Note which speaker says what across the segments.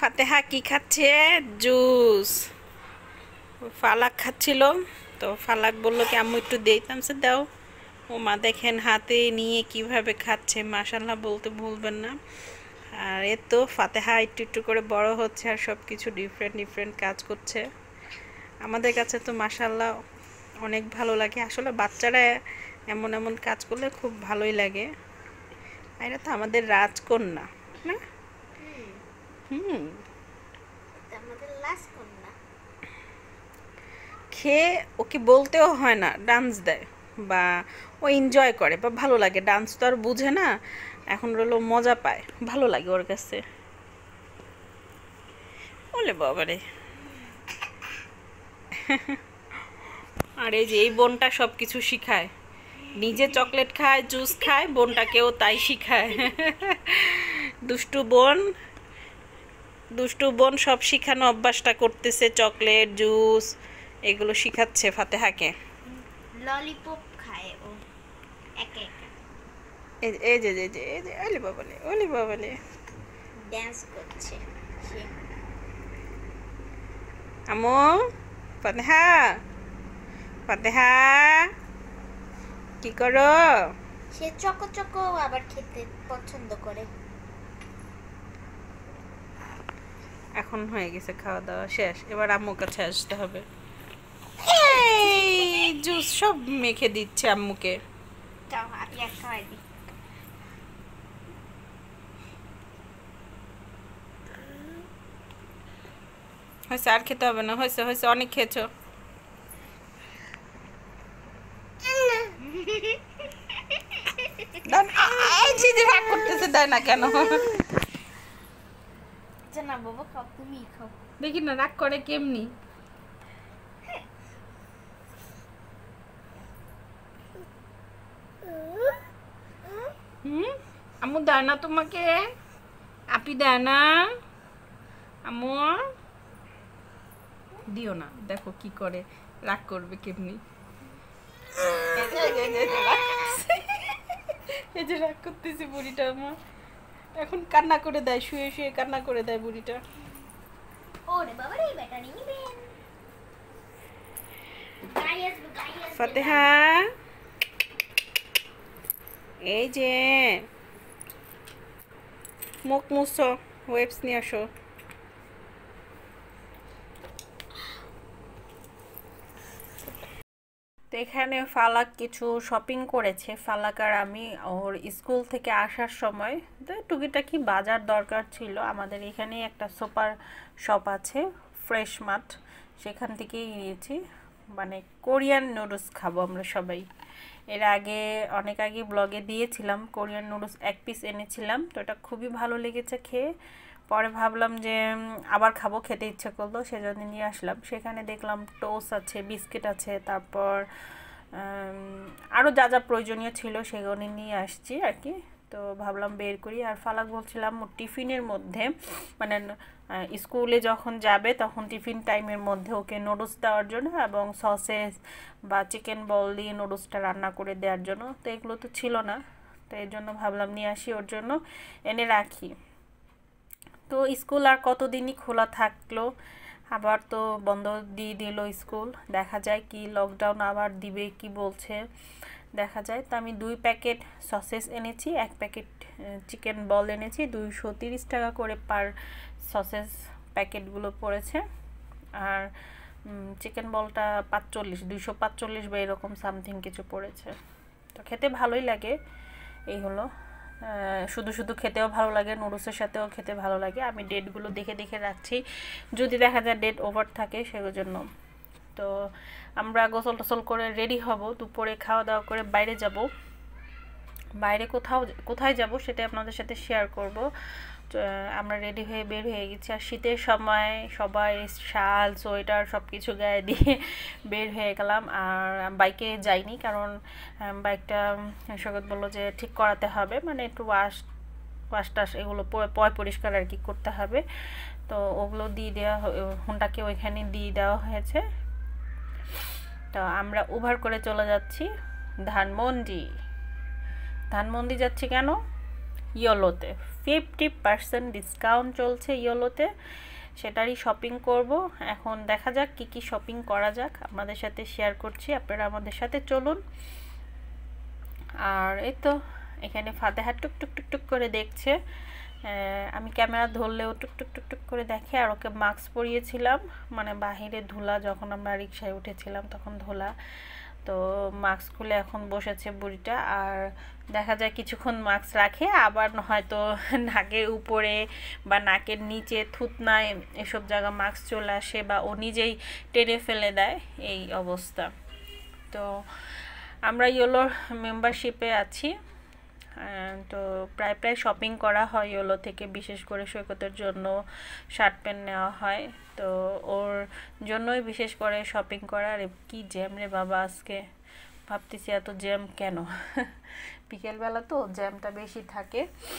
Speaker 1: ফাতেহা কি খাচ্ছে? জুস। ফালাক খাচ্ছিল, তো ফালাক বললো কি আম্মু একটু দিতাম, সে দাও। ও মা দেখেন হাতে নিয়ে কিভাবে খাচ্ছে, মাশাল্লাহ বলতে ভুলবেন না। আর এ তো ফাতেহা একটু একটু করে বড় হচ্ছে আর সব কিছু ডিফারেন্ট ডিফারেন্ট কাজ করছে। আমাদের কাছে তো মাশাল্লাহ অনেক ভালো লাগে। আসলে বাচ্চারা এমন এমন কাজ করলে খুব ভালোই লাগে। এটা তো আমাদের রাজকন্যা না? হুম, খেয়ে ওকে বলতেও হয় না, ডান্স দেয় বা ও এনজয় করে বা ভালো লাগে। ডান্স তো আর বুঝে না, এখন রইলো মজা পায়, ভালো লাগে ওর কাছে। বলে বাবারে। আর এই যে এই বোনটা সব কিছু শিখায়, নিজে চকলেট খায়, জুস খায়, বোনটাকেও তাই শিখায়। দুষ্টু বোন, দুষ্টু বোন সব শিখানো অভ্যাসটা করতেছে, চকলেট জুস এগুলো শিখাচ্ছে ফাতেহাকে।
Speaker 2: ললিপপ খায় ও একা একা।
Speaker 1: এই যে এই যে এই যে ওলি বাবালে, ওলি বাবালে
Speaker 2: ড্যান্স করছে সে।
Speaker 1: আমো ফাতেহা, ফাতেহা কি করো?
Speaker 2: সে চকো চকো আবার খেতে পছন্দ করে।
Speaker 1: এখন হয়ে গেছে খাওয়া দাওয়া শেষ, এবার আম্মুর কাছে আসতে হবে। এই জুস সব মেখে দিচ্ছে আম্মুকে।
Speaker 2: যাও আমি এক খাওয়াই দিই।
Speaker 1: হয়েছে, আর খেতে হবে না, হয়েছে হয়েছে, অনেক খেয়েছো। রাগ করতেছে, দেয় না কেন?
Speaker 2: না বাবা খাও, তুমি খাও।
Speaker 1: দেখি না রাগ করে কেমনি। হুম, আম্মু দেয় না তোমাকে? আপি দেয় না? আম্মু দিও না, দেখো কি করে, রাগ করবে কেমনি। এই যে রাগ করতেছে বুড়িটা আমার, এখন কান্না করে দেয়, শুয়ে শুয়ে কান্না করে দেয় বুড়িটা।
Speaker 2: ওরে বাবা রে, ব্যাটারি নিবেন।
Speaker 1: ফাতেহা এই যে মুখ মুছো, ওয়েবস নিয়ে আসো। তো এখানে ফালাক কিছু শপিং করেছে, ফালাক আর আমি ওর স্কুল থেকে আসার সময় তো টুকিটাকি বাজার দরকার ছিল। আমাদের এখানে একটা সুপার শপ আছে, ফ্রেশ মার্ট, সেখান থেকেই নিয়েছি। মানে কোরিয়ান নুডলস খাবো আমরা সবাই। এর আগে অনেক আগে ব্লগে দিয়েছিলাম, কোরিয়ান নুডলস 1 পিস এনেছিলাম, তো এটা খুবই ভালো লেগেছে খেয়ে। পরে ভাবলাম যে আবার খাবো, খেতে ইচ্ছে করলো, সেজন্য নিয়ে আসলাম। সেখানে দেখলাম টোস্ট আছে, বিস্কিট আছে, তারপর আরও যা যা প্রয়োজনীয় ছিল সেগুলো নিয়ে আসছি আর কি। তো ভাবলাম বের করি। আর ফালাক বলছিলাম টিফিনের মধ্যে, মানে স্কুলে যখন যাবে তখন টিফিন টাইমের মধ্যে ওকে নুডলস দেওয়ার জন্য এবং সসেস বা চিকেন বল দিয়ে নুডলসটা রান্না করে দেওয়ার জন্য। তো এগুলো তো ছিল না, তো এর জন্য ভাবলাম নিয়ে আসি, ওর জন্য এনে রাখি। তো স্কুল আর কতদিনই খোলা থাকলো, আবার তো বন্ধ দিয়ে দিল স্কুল। দেখা যায় কি লকডাউন আবার দিবে কি বলছে, দেখা যায়। তো আমি 2 প্যাকেট সসেস এনেছি, 1 প্যাকেট চিকেন বল এনেছি, 230 টাকা করে পার সসেস প্যাকেটগুলো পড়েছে। আর চিকেন বলটা 245 বা এরকম সামথিং কিছু পড়েছে। তো খেতে ভালোই লাগে, এই হলো। শুধু শুধু খেতেও ভালো লাগে, নুডলসের সাথেও খেতে ভালো লাগে। আমি ডেটগুলো দেখে দেখে রাখছি, যদি দেখা যায় ডেট ওভার থাকে সেগুলোর জন্য। তো আমরা গোসল টোসল করে রেডি হব, দুপুরে খাওয়া দাওয়া করে বাইরে যাব। বাইরে কোথায় যাব সেটা আপনাদের সাথে শেয়ার করব। আমরা রেডি হয়ে বের হয়ে গেছি। আর শীতের সময় সবাই শাল সোয়েটার সব কিছু গায়ে দিয়ে বের হয়ে গেলাম। আর বাইকে যাইনি, কারণ বাইকটা সৈকত বললো যে ঠিক করাতে হবে, মানে একটু ওয়াশ টাশ এগুলো পরিষ্কার আর কি করতে হবে। তো ওগুলো দিয়ে দেওয়া, হোন্ডাকে ওইখানে দিয়ে দেওয়া হয়েছে। তো আমরা উবার করে চলে যাচ্ছি ধানমন্ডি। ধানমন্ডি যাচ্ছি কেন? ইয়োলোতে 50% ডিসকাউন্ট চলছে ইয়োলোতে, সেটারই শপিং করব। এখন দেখা যাক কি কি শপিং করা যাক, আপনাদের সাথে শেয়ার করছি, আপনারা আমাদের সাথে চলুন। আর এই তো এখানে ফাতেহা টুক টুক টুক টুক করে দেখছে, আমি ক্যামেরা ধরলেও টুক টুক টুক টুক করে দেখে। আর ওকে মাস্ক পরিয়েছিলাম, মানে বাহিরে ধুলা, যখন আমরা রিক্সায় উঠেছিলাম তখন ধুলা, তো মাস্ক খুলে এখন বসেছে বুড়িটা। আর দেখা যায় কিছুক্ষণ মাস্ক রাখে, আবার হয়তো নাকের উপরে বা নাকের নিচে থুতনায় এসব জায়গা মাস্ক চলে আসে, বা ও নিজেই টেনে ফেলে দেয়, এই অবস্থা। তো আমরা ইয়োলোর মেম্বারশিপে আছি, তো প্রায় প্রায় শপিং করা হয় ইয়োলো থেকে, বিশেষ করে সৈকতের জন্য শার্ট প্যান্ট নেওয়া হয়, তো ওর জন্যই বিশেষ করে শপিং করা। আর কি জ্যাম রে বাবা আজকে, ভাবতেছি এত জ্যাম কেন। বিকেলবেলা তো জ্যামটা বেশি থাকে,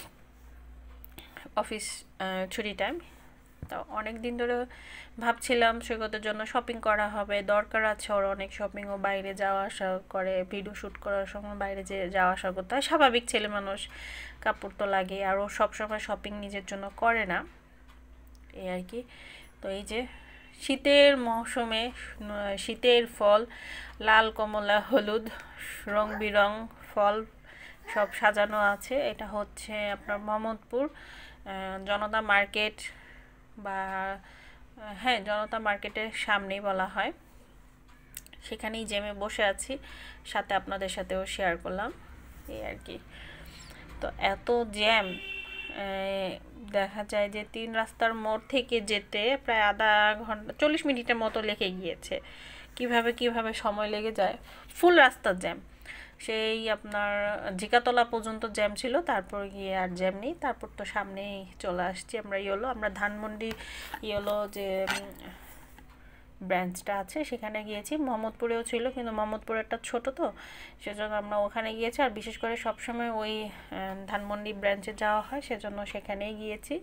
Speaker 1: অফিস ছুটি টাইম। তো অনেক দিন ধরে ভাবছিলাম সৈকতের জন্য শপিং করা হবে, দরকার আছে ওর অনেক শপিং, ও বাইরে যাওয়া আসা করে, ভিডিও শ্যুট করার সময় বাইরে যে যাওয়া আসা করতে হয়, স্বাভাবিক ছেলে মানুষ, কাপড় তো লাগে, আর ও সবসময় শপিং নিজের জন্য করে না, এই আর কি। তো এই যে শীতের মৌসুমে শীতের ফল, লাল কমলা হলুদ রং বিরং ফল সব সাজানো আছে। এটা হচ্ছে আপনার মোহাম্মদপুর জনতা মার্কেট, বা হ্যাঁ জনতা মার্কেটের সামনেই বলা হয়, সেখানেই জ্যামে বসে আছি, সাথে আপনাদের সাথেও শেয়ার করলাম, এই আর কি। তো এত জ্যাম, দেখা যায় যে 3 রাস্তার মোড় থেকে যেতে প্রায় আধা ঘন্টা 40 মিনিটের মতো লেগে গিয়েছে। কিভাবে সময় লেগে যায়, ফুল রাস্তার জ্যাম, সেই আপনার ঝিকাতলা পর্যন্ত জ্যাম ছিল, তারপর গিয়ে আর জ্যাম নেই, তারপর তো সামনেই চলে আসছি আমরা ইয়োলো। আমরা ধানমন্ডি ইয়োলো যে ব্রাঞ্চটা আছে সেখানে গিয়েছি, মোহাম্মদপুরেও ছিল, কিন্তু মোহাম্মদপুরেরটা ছোট, তো সেজন্য আমরা ওখানে গিয়েছি। আর বিশেষ করে সবসময় ওই ধানমন্ডি ব্রাঞ্চে যাওয়া হয়, সেজন্য সেখানেই গিয়েছি।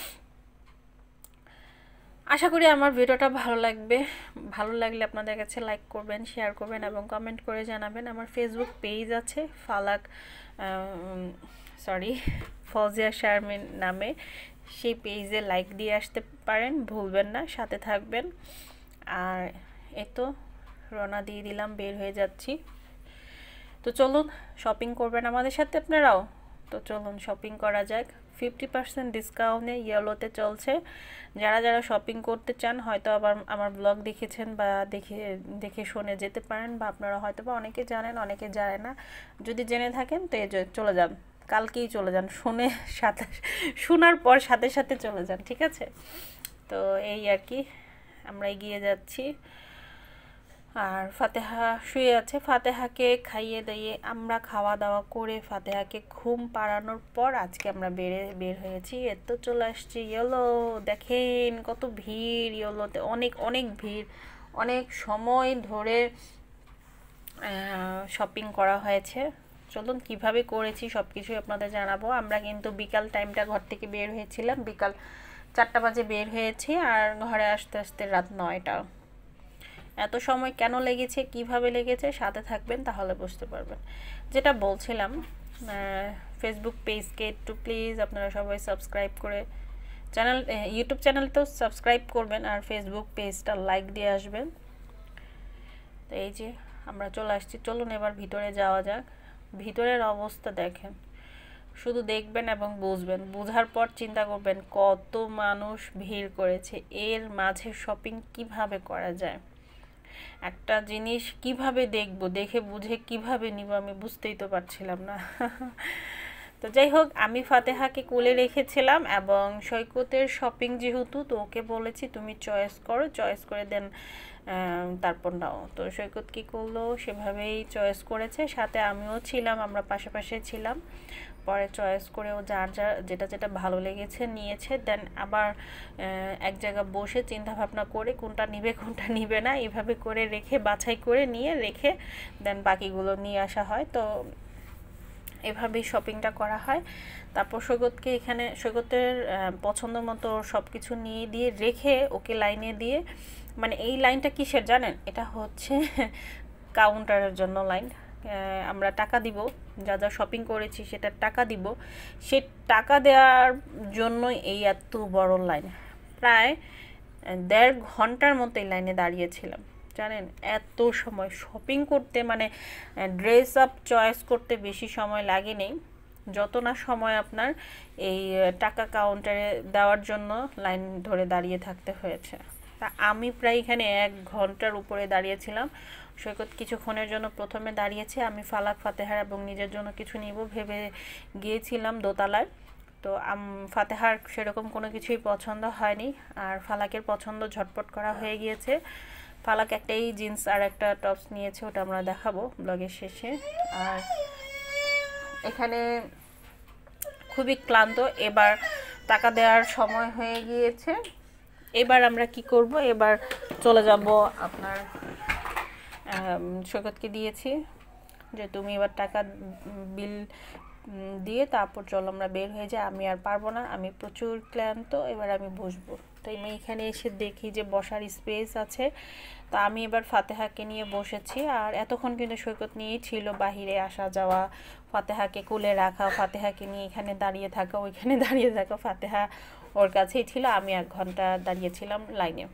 Speaker 1: আশা করি আমার ভিডিওটা ভালো লাগবে, ভালো লাগলে আপনাদের কাছে লাইক করবেন, শেয়ার করবেন এবং কমেন্ট করে জানাবেন। আমার ফেসবুক পেজ আছে ফৌজিয়া শারমিন নামে, সেই পেজে লাইক দিয়ে আসতে পারেন, ভুলবেন না, সাথে থাকবেন। আর এই তো রওনা দিয়ে দিলাম, বের হয়ে যাচ্ছি। তো চলুন শপিং করবেন আমাদের সাথে আপনারাও, তো চলুন শপিং করা যাক। 50% ডিসকাউন্টে ইয়েলোতে চলছে, যারা যারা শপিং করতে চান হয়তো আবার আমার ব্লগ দেখেছেন বা দেখে শুনে যেতে পারেন, বা আপনারা হয়তো বা অনেকে জানেন অনেকে জানে না, যদি জেনে থাকেন তো চলে যান, কালকেই চলে যান, শোনার পর সাথে সাথে চলে যান, ঠিক আছে। তো এই আর কি, আমরা এগিয়ে যাচ্ছি। আর ফাতেহা শুয়ে আছে, ফাতেহাকে খাইয়ে দিয়ে আমরা খাওয়া দাওয়া করে ফাতেহাকে ঘুম পাড়ানোর পর আজকে আমরা বের হয়েছি। এত চলে আসছি ইয়োলো, দেখেন কত ভিড় ইয়োলোতে, অনেক অনেক ভিড়, অনেক সময় ধরে শপিং করা হয়েছে। চলুন কিভাবে করেছি সব কিছুই আপনাদের জানাবো। আমরা কিন্তু বিকাল টাইমটা ঘর থেকে বের হয়েছিলাম, বিকাল 4টা বাজে বের হয়েছি, আর ঘরে আসতে আসতে রাত 9টা। এত সময় কেন লেগেছে, কিভাবে লেগেছে, সাথে থাকবেন তাহলে বুঝতে পারবেন। যেটা বলছিলাম, ফেসবুক পেজকে একটু প্লিজ আপনারা সবাই সাবস্ক্রাইব করে, ইউটিউব চ্যানেল তো সাবস্ক্রাইব করবেন, আর ফেসবুক পেজটা লাইক দিয়ে আসবেন। তো এই যে আমরা চলে আসছি, চলুন এবার ভিতরে যাওয়া যাক। ভিতরের অবস্থা দেখেন, শুধু দেখবেন এবং বুঝবেন, বোঝার পর চিন্তা করবেন কত মানুষ ভিড় করেছে, এর মাঝে শপিং কিভাবে করা যায়, একটা জিনিস কিভাবে দেখবো, দেখে বুঝে কিভাবে নিব, আমি বুঝতেই তো পারছিলাম না। তো যাই হোক, আমি ফাতেহাকে কোলে রেখেছিলাম, এবং সৈকতের শপিং যেহেতু, তো ওকে বলেছি তুমি চয়েস করো, চয়েস করে দেন তারপর নাও। তো সৈকত কী করলো, সেভাবেই চয়েস করেছে, সাথে আমিও ছিলাম, আমরা পাশাপাশি ছিলাম। পরে চয়েস করে ও যার যেটা ভালো লেগেছে নিয়েছে, দেন আবার এক জায়গায় বসে চিন্তা ভাবনা করে কোনটা নিবে না, এইভাবে করে রেখে বাছাই করে নিয়ে রেখে দেন বাকিগুলো নিয়ে আসা হয়। তো এভাবেই শপিংটা করা হয়। তারপর সৈকতের পছন্দ মতো সব কিছু নিয়ে দিয়ে রেখে ওকে লাইনে দিয়ে, মানে এই লাইনটা কিসের জানেন, এটা হচ্ছে কাউন্টারের জন্য লাইন, আমরা টাকা দিব, যা যা শপিং করেছি সেটা টাকা দিব, সে টাকা দেওয়ার জন্য এই এত বড় লাইন, প্রায় 1.5 ঘন্টার মতো এই লাইনে দাঁড়িয়েছিলাম জানেন। এত সময় শপিং করতে, মানে ড্রেস আপ চয়েস করতে বেশি সময় লাগেনি, যত না সময় আপনার এই টাকা কাউন্টারে দেওয়ার জন্য লাইন ধরে দাঁড়িয়ে থাকতে হয়েছে। তা আমি প্রায় এখানে 1 ঘন্টার উপরে দাঁড়িয়েছিলাম। সৈকত কিছুক্ষণের জন্য প্রথমে দাঁড়িয়েছে, আমি ফালাক ফাতেহার এবং নিজের জন্য কিছু নিব ভেবে গিয়েছিলাম দোতলায়। তো ফাতেহার সেরকম কোনো কিছুই পছন্দ হয়নি, আর ফালাকের পছন্দ ঝটপট করা হয়ে গিয়েছে। ফালাক একটাই জিন্স আর একটা টপস নিয়েছে, ওটা আমরা দেখাবো ব্লগের শেষে। আর এখানে খুবই ক্লান্ত, এবার টাকা দেওয়ার সময় হয়ে গিয়েছে। এবার আমরা কি করব, এবার চলে যাব আপনার সৈকতকে দিয়েছি যে তুমি এবার টাকা বিল দিয়ে তারপর চলো আমরা বের হয়ে যাই, আমি আর পারবো না, আমি প্রচুর ক্লান্ত, এবার আমি বসবো। তো আমি এখানে এসে দেখি যে বসার স্পেস আছে, তো আমি এবার ফাতেহাকে নিয়ে বসেছি। আর এতক্ষণ কিন্তু সৈকত নিয়েই ছিল, বাহিরে আসা যাওয়া, ফাতেহাকে কোলে রাখা, ফাতেহাকে নিয়ে এখানে দাঁড়িয়ে থাকা, ওইখানে দাঁড়িয়ে থাকা, ফাতেহা ওর কাছেই ছিল, আমি 1 ঘন্টা দাঁড়িয়েছিলাম লাইনে।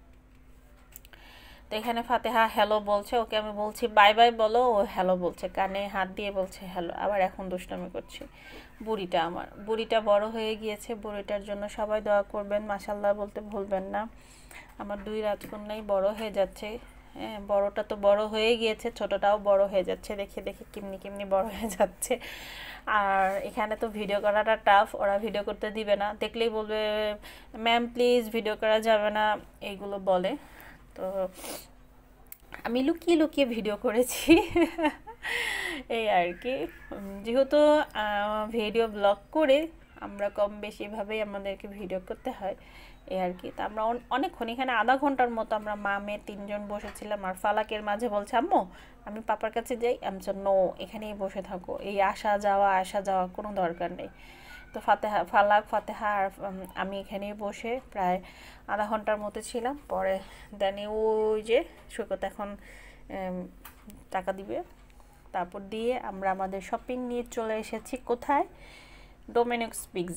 Speaker 1: তো এখানে ফাতেহা হ্যালো বলছে, ওকে আমি বলছি বাই বাই বলো, ও হ্যালো বলছে, কানে হাত দিয়ে বলছে হ্যালো, আবার এখন দুষ্টামি করছে। বুড়িটা আমার, বুড়িটা বড় হয়ে গিয়েছে, বুড়িটার জন্য সবাই দোয়া করবেন, মাশাল্লাহ বলতে ভুলবেন না। আমার 2 রাজকন্যাই বড় হয়ে যাচ্ছে, হ্যাঁ বড়টা তো বড় হয়ে গিয়েছে, ছোটটাও বড় হয়ে যাচ্ছে, দেখে দেখে কেমনি কেমনি বড় হয়ে যাচ্ছে। আর এখানে তো ভিডিও করাটা টাফ, ওরা ভিডিও করতে দিবে না, দেখলেই বলবে ম্যাম প্লিজ ভিডিও করা যাবে না, এইগুলো বলে। তো আমি লুকিয়ে লুকিয়ে ভিডিও করেছি এই আর কি। যেহেতু ভিডিও ব্লগ করে আমরা কম বেশিভাবেই আমাদেরকে ভিডিও করতে হয়, এই আর কি। তা আমরা অনেকক্ষণ এখানে আধা ঘন্টার মতো আমরা মা মেয়ে 3 জন বসেছিলাম। আর ফালাকের মাঝে বলছে আম্মু আমি পাপার কাছে যাই, আমি নো এখানেই বসে থাকো, এই আসা যাওয়া কোনো দরকার নেই। তো ফালাক ফাতেহা আর আমি এখানেই বসে প্রায় আধা ঘন্টার মতো ছিলাম। পরে দেন ওই যে সৈকত এখন টাকা দিবে, তারপর দিয়ে আমরা আমাদের শপিং নিয়ে চলে এসেছি কোথায়, ডোমিনোস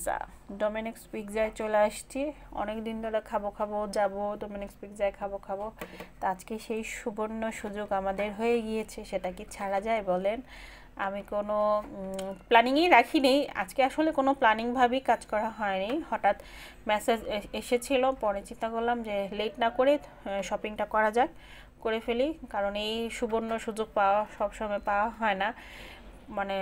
Speaker 1: পিৎজায় চলে আসছি। অনেক দিন ধরে খাবো যাব, ডোমিনোস পিৎজায় খাবো। তো আজকে সেই সুবর্ণ সুযোগ আমাদের হয়ে গিয়েছে, সেটা কি ছাড়া যায় বলেন। আমি কোনো প্ল্যানিংই রাখিনি আজকে, আসলে কোনো প্ল্যানিংভাবেই কাজ করা হয়নি, হঠাৎ মেসেজ এসেছিল, পরে চিন্তা করলাম যে লেট না করে শপিংটা করে ফেলি, কারণ এই সুবর্ণ সুযোগ সবসময় পাওয়া হয় না। মানে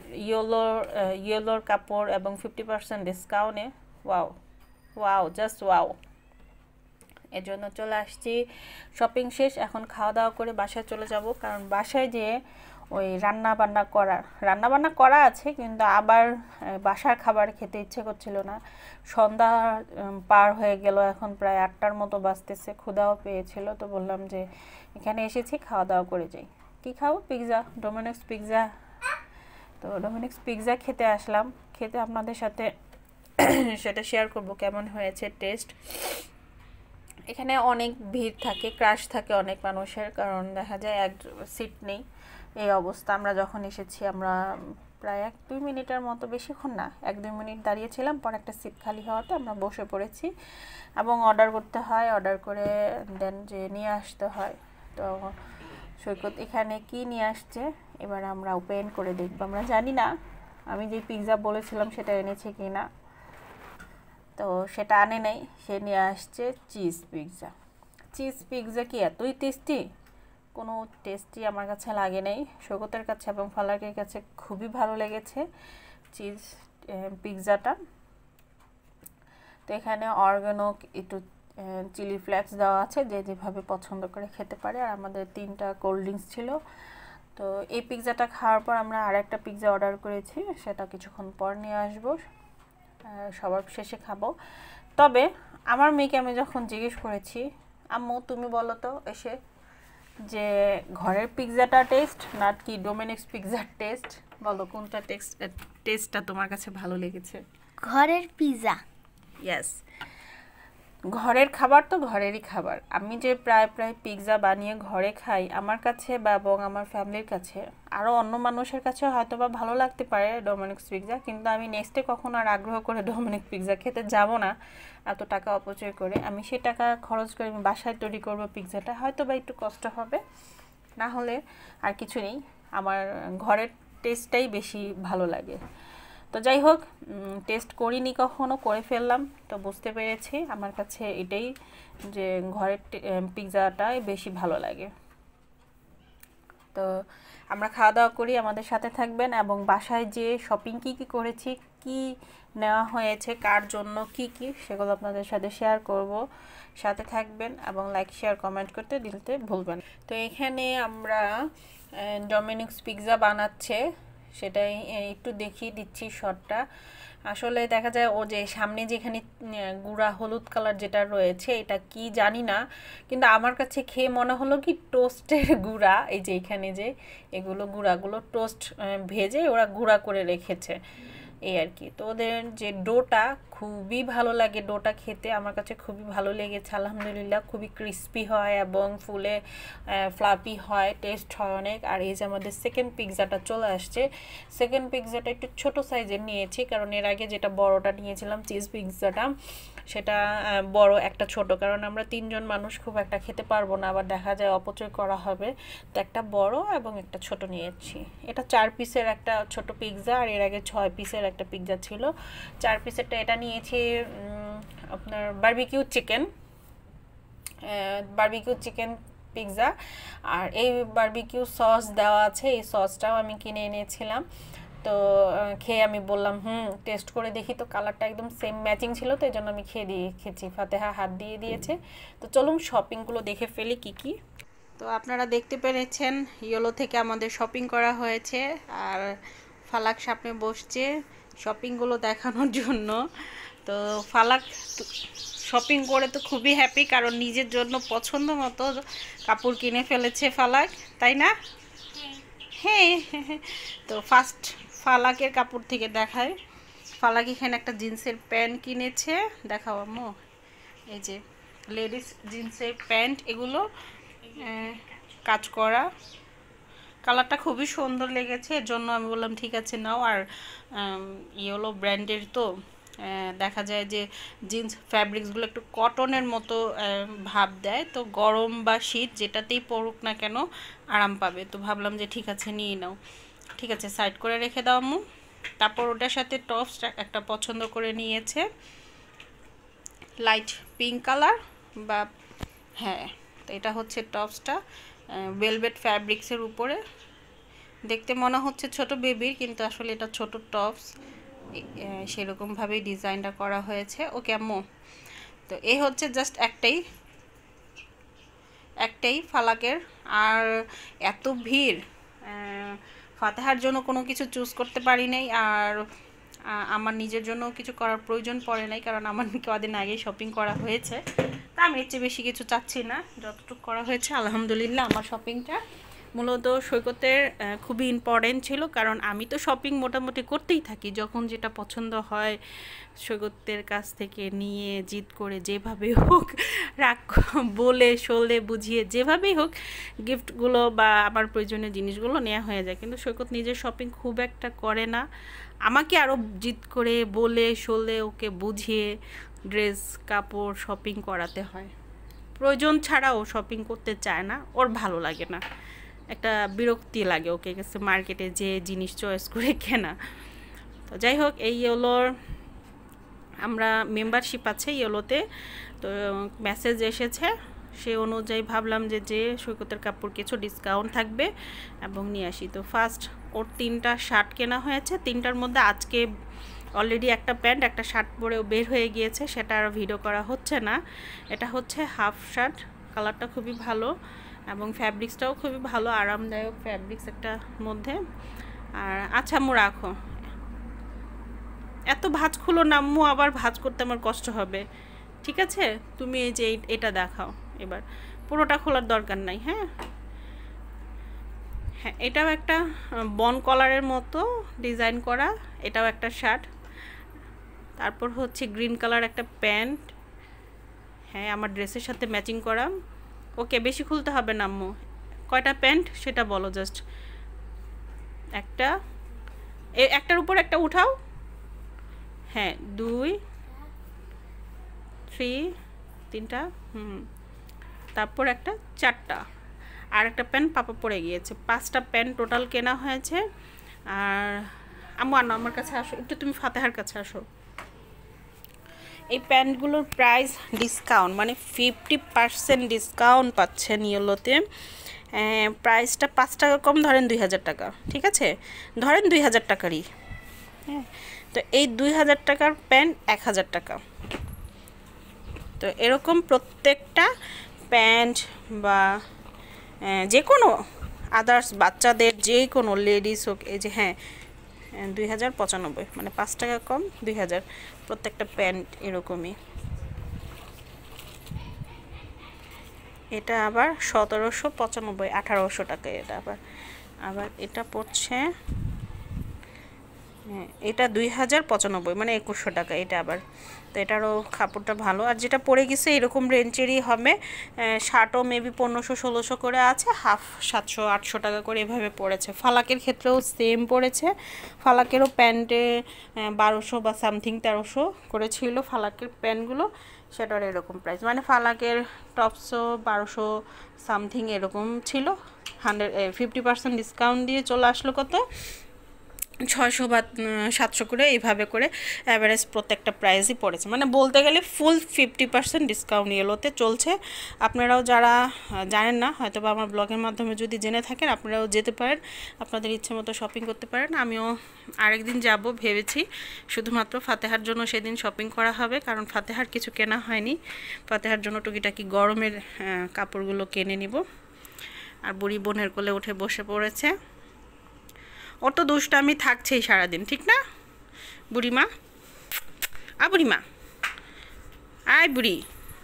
Speaker 1: ইয়েলোর কাপড় এবং 50% ডিসকাউন্টে, ওয়াও জাস্ট ওয়াও। এজন্য চলে আসছি, শপিং শেষ, এখন খাওয়া দাওয়া করে বাসায় চলে যাব, কারণ বাসায় যে ওই রান্না করা আছে, কিন্তু আবার বাসার খাবার খেতে ইচ্ছে করছিল না। সন্ধ্যা পার হয়ে গেল, এখন প্রায় 8টার মতো বাজতেছে, ক্ষুধাও পেয়েছিল, তো বললাম যে এখানে এসেছি খাওয়া দাওয়া করে যাই। কি খাবো, পিৎজা, ডোমিনোস পিৎজা। তো ডোমিনোস পিৎজা খেতে আসলাম, খেতে আপনাদের সাথে সেটা শেয়ার করব কেমন হয়েছে টেস্ট। এখানে অনেক ভিড় থাকে, ক্রাশ থাকে অনেক মানুষের, কারণ দেখা যায় এক সিট নেই, এই অবস্থা। আমরা যখন এসেছি আমরা প্রায় 1-2 মিনিটের মতো, বেশিক্ষণ না, 1-2 মিনিট দাঁড়িয়েছিলাম, পর একটা সিট খালি হওয়াতে আমরা বসে পড়েছি। এবং অর্ডার করতে হয়, অর্ডার করে দেন যে নিয়ে আসতে হয়। তো সৈকত এখানে কি নিয়ে আসছে এবার আমরা ওপেন করে দেখব। আমরা জানি না আমি যে পিৎজা বলেছিলাম সেটা এনেছে কি না, তো সেটা আনে নাই, সে নিয়ে আসছে চিজ পিৎজা। কি এতই টেস্টি, কোনো টেস্টি আমার কাছে লাগে নাই, সৈকতের কাছে এবং ফালাকের কাছে খুবই ভালো লেগেছে চিজ পিৎজাটা। তো এখানে অর্গানো একটু চিলি ফ্লেক্স দেওয়া আছে, যে যেভাবে পছন্দ করে খেতে পারে। আর আমাদের 3টা কোল্ড ড্রিঙ্কস ছিল। তো এই পিৎজাটা খাওয়ার পর আমরা আরেকটা পিৎজা অর্ডার করেছি, সেটা কিছুক্ষণ পর নিয়ে আসবো, সবার শেষে খাবো। তবে আমার মেয়েকে আমি যখন জিজ্ঞেস করেছি আম্মু তুমি বলো তো এসে যে ঘরের পিৎজাটা টেস্ট না কি ডোমিনোস পিৎজার টেস্ট, বলো কোনটা টেস্টটা তোমার কাছে ভালো লেগেছে?
Speaker 2: ঘরের পিৎজা।
Speaker 1: ইয়েস, ঘরের খাবার তো ঘরেরই খাবার। আমি যে প্রায় প্রায় পিৎজা বানিয়ে ঘরে খাই, আমার কাছে বা এবং আমার ফ্যামিলির কাছে, আরও অন্য মানুষের কাছে হয়তো বা ভালো লাগতে পারে ডোমিনোস পিৎজা, কিন্তু আমি নেক্সটে কখনো আর আগ্রহ করে ডোমিনোস পিৎজা খেতে যাব না এত টাকা অপচয় করে। আমি সেই টাকা খরচ করে আমি বাসায় তৈরি করব পিৎজাটা, হয়তো বা একটু কষ্ট হবে, না হলে আর কিছু নেই, আমার ঘরের টেস্টটাই বেশি ভালো লাগে। তো যাই হোক, টেস্ট করিনি কখনো, করে ফেললাম, তো বুঝতে পেরেছি আমার কাছে এটাই যে ঘরের পিৎজাটাই বেশি ভালো লাগে। তো আমরা খাওয়া দাওয়া করি, আমাদের সাথে থাকবেন, এবং বাসায় যে শপিং কি কি করেছি, কি নেওয়া হয়েছে, কার জন্য কি কি, সেগুলো আপনাদের সাথে শেয়ার করব। সাথে থাকবেন এবং লাইক শেয়ার কমেন্ট করতে দিতে ভুলবেন। তো এখানে আমরা ডমিনোস পিৎজা বানাচ্ছে, সেটাই একটু দেখিয়ে দিচ্ছি শটটা। আসলে দেখা যায় ও যে সামনে যেখানে গুঁড়া হলুদ কালার যেটা রয়েছে, এটা কি জানি না, কিন্তু আমার কাছে খেয়ে মনে হলো কি টোস্টের গুঁড়া। এই যে এখানে যে এগুলো গুঁড়াগুলো টোস্ট ভেজে ওরা গুঁড়া করে রেখেছে, এই আর কি। তো ওদের যে ডোটা খুবই ভালো লাগে, ডোটা খেতে আমার কাছে খুবই ভালো লেগেছে আলহামদুলিল্লাহ। খুবই ক্রিস্পি হয় এবং ফুলে ফ্লাফি হয়, টেস্ট হয় অনেক। আর এই যে আমাদের সেকেন্ড পিৎজাটা চলে আসছে। সেকেন্ড পিৎজাটা একটু ছোট সাইজের নিয়েছি, কারণ এর আগে যেটা বড়টা নিয়েছিলাম চিজ পিৎজাটা, সেটা বড় একটা ছোট, কারণ আমরা 3 জন মানুষ খুব একটা খেতে পারবো না, আবার দেখা যায় অপচয় করা হবে। তো একটা বড় এবং একটা ছোট নিয়েছি। এটা 4 পিসের একটা ছোট পিৎজা, আর এর আগে 6 পিসের একটা পিৎজা ছিল। 4 পিসেরটা এটা নিয়েছি আপনার বারবিকিউ চিকেন পিৎজা, আর এই বারবিকিউ সস দেওয়া আছে, এই সসটাও আমি কিনে এনেছিলাম। তো খেয়ে আমি বললাম টেস্ট করে দেখি, তো কালারটা একদম সেম ম্যাচিং ছিল, তো এই জন্য আমি খেয়েছি। ফাতেহা হাত দিয়ে দিয়েছে। তো চলুন শপিংগুলো দেখে ফেলি কি কি। তো আপনারা দেখতে পেরেছেন ইয়েলো থেকে আমাদের শপিং করা হয়েছে, আর ফালাক সামনে বসছে শপিংগুলো দেখানোর জন্য। তো ফালাক শপিং করে তো খুবই হ্যাপি, কারণ নিজের জন্য পছন্দ মতো কাপড় কিনে ফেলেছে ফালাক, তাই না? হ্যাঁ। তো ফার্স্ট ফালাকের কাপড় থেকে দেখায়। ফালাক এখানে একটা জিন্সের প্যান্ট কিনেছে, দেখাও আম্মু। এই যে লেডিস জিন্সের প্যান্ট, এগুলো কাজ করা, কালারটা খুবই সুন্দর লেগেছে, এর জন্য আমি বললাম ঠিক আছে নাও। আর ইয়েলো ব্র্যান্ডের তো দেখা যায় যে জিন্স ফ্যাব্রিক্সগুলো একটু কটনের মতো ভাব দেয়, তো গরম বা শীত যেটাতেই পরুক না কেন আরাম পাবে। তো ভাবলাম যে ঠিক আছে নিয়ে নাও। ঠিক আছে, সাইড করে রেখে দাও আম্মু। তারপর ওটার সাথে টপস একটা পছন্দ করে নিয়েছে, লাইট পিঙ্ক কালার, বা হ্যাঁ, তো এটা হচ্ছে টপসটা ভেলভেট ফ্যাব্রিক্সের উপরে। দেখতে মনে হচ্ছে ছোট বেবির, কিন্তু আসলে এটা ছোট টপস, সেরকমভাবেই ডিজাইনটা করা হয়েছে। ওকে আম্মু, তো এই হচ্ছে জাস্ট একটাই ফালাকের। আর এত ভিড়, ফাতেহার জন্য কোনো কিছু চুজ করতে পারি নাই, আর আমার নিজের জন্য কিছু করার প্রয়োজন পড়ে নাই, কারণ আমার কদিন আগেই শপিং করা হয়েছে। তা আমি এর চেয়ে বেশি কিছু চাচ্ছি না, যতটুকু করা হয়েছে আলহামদুলিল্লাহ। আমার শপিংটা মূলত সৈকতের খুবই ইম্পর্টেন্ট ছিল, কারণ আমি তো শপিং মোটামুটি করতেই থাকি, যখন যেটা পছন্দ হয় সৈকতের কাছ থেকে নিয়ে জিদ করে যেভাবে হোক রাগ বলে সলে বুঝিয়ে যেভাবেই হোক গিফটগুলো বা আমার প্রয়োজনীয় জিনিসগুলো নেওয়া হয়ে যায়। কিন্তু সৈকত নিজের শপিং খুব একটা করে না, আমাকে আরও জিদ করে বলে সলে ওকে বুঝিয়ে ড্রেস কাপড় শপিং করাতে হয়। প্রয়োজন ছাড়াও শপিং করতে চায় না, ওর ভালো লাগে না, একটা বিরক্তি লাগে ওকে কাছে মার্কেটে যে জিনিস চয়েস করে কেনা। তো যাই হোক, এই ইয়েলোর আমরা মেম্বারশিপ আছে ইয়েলোতে, তো মেসেজ এসেছে, সে অনুযায়ী ভাবলাম যে সৈকতের কাপড় কিছু ডিসকাউন্ট থাকবে এবং নিয়ে আসি। তো ফার্স্ট ওর 3টা শার্ট কেনা হয়েছে, 3টার মধ্যে আজকে অলরেডি একটা প্যান্ট একটা শার্ট পরেও বের হয়ে গিয়েছে, সেটা আর ভিডিও করা হচ্ছে না। এটা হচ্ছে হাফ শার্ট, কালারটা খুবই ভালো এবং ফ্যাব্রিক্সটাও খুবই ভালো, আরামদায়ক ফ্যাব্রিক্স একটা মধ্যে। আর আচ্ছা আম্মু রাখো, এত ভাঁজ খুলো না আম্মু, আবার ভাঁজ করতে আমার কষ্ট হবে। ঠিক আছে, তুমি এই যে এটা দেখাও, এবার পুরোটা খোলার দরকার নাই। হ্যাঁ হ্যাঁ, এটাও একটা বন কলারের মতো ডিজাইন করা, এটাও একটা শার্ট। তারপর হচ্ছে গ্রিন কালার একটা প্যান্ট, হ্যাঁ আমার ড্রেসের সাথে ম্যাচিং করা। ওকে বেশি খুলতে হবে না আম্মু। কয়টা প্যান্ট সেটা বলো জাস্ট। একটা, একটার উপর একটা উঠাও। হ্যাঁ 2 3 তিনটা, তারপর একটা 4টা, আর একটা প্যান্ট পাপা পড়ে গিয়েছে। 5টা প্যান্ট টোটাল কেনা হয়েছে। আর আম্মু আনো আমার কাছে আসো একটু, তুমি ফাতেহার কাছে আসো। এই প্যান্টগুলোর প্রাইস ডিসকাউন্ট, মানে 50% ডিসকাউন্ট পাচ্ছেন ইয়েলোতে। প্রাইসটা 5 টাকা কম, ধরেন 2000 টাকা, ঠিক আছে, ধরেন 2000 টাকারই। হ্যাঁ, তো এই 2000 টাকার প্যান্ট 1000 টাকা। তো এরকম প্রত্যেকটা প্যান্ট বা যে কোনো আদার্স বাচ্চাদের যে কোনো লেডিস হোক, এই যে হ্যাঁ 2095, মানে 5 টাকা কম 2000, প্রত্যেকটা প্যান্ট এরকমই। এটা আবার 1795, 1800 টাকা। এটা আবার আবার এটা পড়ছে, এটা 2095, মানে 2100 টাকা এটা আবার। তো এটারও কাপড়টা ভালো। আর যেটা পরে গেছে এরকম রেঞ্জেরই হবে। শার্টও মেবি 1500-1600 করে আছে, হাফ 700-800 টাকা করে এভাবে পড়েছে। ফালাকের ক্ষেত্রেও সেম পড়েছে। ফালাকেরও প্যান্টে 1200 বা সামথিং 1300 করে ছিল ফালাকের প্যান্টগুলো, সেটার এরকম প্রাইস। মানে ফালাকের টপসও 1200 সামথিং এরকম ছিল। 50% ডিসকাউন্ট দিয়ে চলে আসলো কত, 600 বা 700 করে, এইভাবে করে অ্যাভারেজ প্রত্যেকটা প্রাইসই পড়েছে। মানে বলতে গেলে ফুল 50% ডিসকাউন্ট ইয়েলোতে চলছে। আপনারাও যারা জানেন না, হয়তো বা আমার ব্লগের মাধ্যমে যদি জেনে থাকেন, আপনারাও যেতে পারেন, আপনাদের ইচ্ছে মতো শপিং করতে পারেন। আমিও আরেকদিন যাব ভেবেছি, শুধুমাত্র ফাতেহার জন্য সেদিন শপিং করা হবে, কারণ ফাতেহার কিছু কেনা হয়নি। ফাতেহার জন্য টুকিটাকি গরমের কাপড়গুলো কিনে নিব। আর বুড়ি বোনের কোলে উঠে বসে পড়েছে। ওর তো দুষ্টামি থাকছেই সারাদিন, ঠিক না বুড়িমা? বুড়িমা আয়, বুড়ি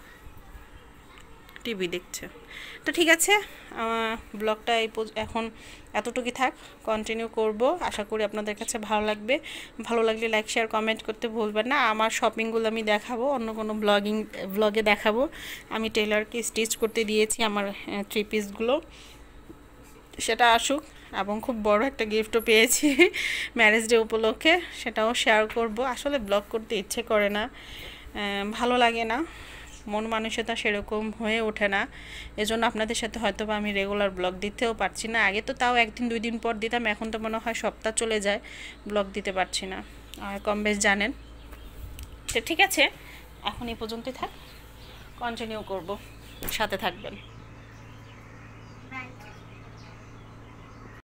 Speaker 1: টিভি দেখছে। তো ঠিক আছে, ব্লগটা এখন এতটুকুই থাক, কন্টিনিউ করব। আশা করি আপনাদের কাছে ভালো লাগবে। ভালো লাগলে লাইক শেয়ার কমেন্ট করতে ভুলবেন না। আমার শপিংগুলো আমি দেখাবো, অন্য কোনো ব্লগে দেখাবো। আমি টেলারকে স্টিচ করতে দিয়েছি আমার 3 পিসগুলো, সেটা আসুক। এবং খুব বড় একটা গিফটও পেয়েছি ম্যারেজ ডে উপলক্ষে, সেটাও শেয়ার করব। আসলে ব্লগ করতে ইচ্ছে করে না, ভালো লাগে না, মন মানসিকতা সেরকম হয়ে ওঠে না। এজন্য আপনাদের সাথে হয়তো বা আমি রেগুলার ব্লগ দিতেও পারছি না। আগে তো তাও 1 দিন 2 দিন পর দিতাম, এখন তো মনে হয় সপ্তাহ চলে যায় ব্লগ দিতে পারছি না। আর কম বেশ জানেন। তো ঠিক আছে, এখন এই পর্যন্তই থাক, কন্টিনিউ করব, সাথে থাকবেন।